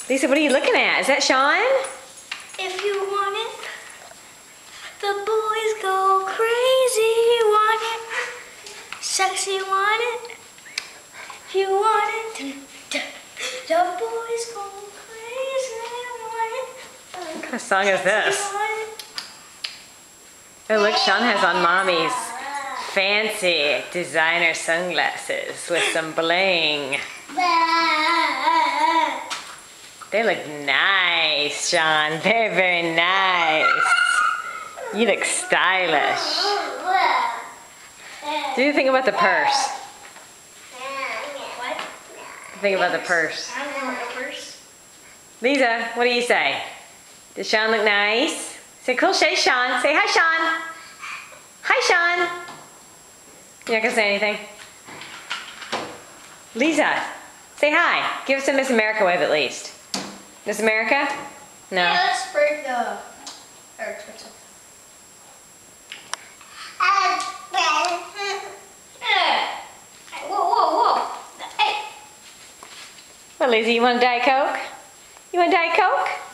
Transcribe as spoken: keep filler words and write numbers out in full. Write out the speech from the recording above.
Lisa, what are you looking at? Is that Sean? If you want it, the boys go crazy. Want it, sexy want it. If you want it, the boys go crazy. Want it. What kind of song is this? Oh, look, Sean has on Mommy's fancy designer sunglasses with some bling. They look nice, Sean. Very, very nice. You look stylish. What do you think about the purse? What? Think about the purse. I don't want a purse. Lisa, what do you say? Does Sean look nice? Say cool, say Sean. Say hi, Sean. Hi, Sean. You're not gonna say anything? Lisa, say hi. Give us a Miss America wave at least. Miss America? No. Yeah, let's break the... Or twitch it. Whoa, whoa, whoa. Hey. Well, Lisa, you want a Diet Coke? You want a Diet Coke?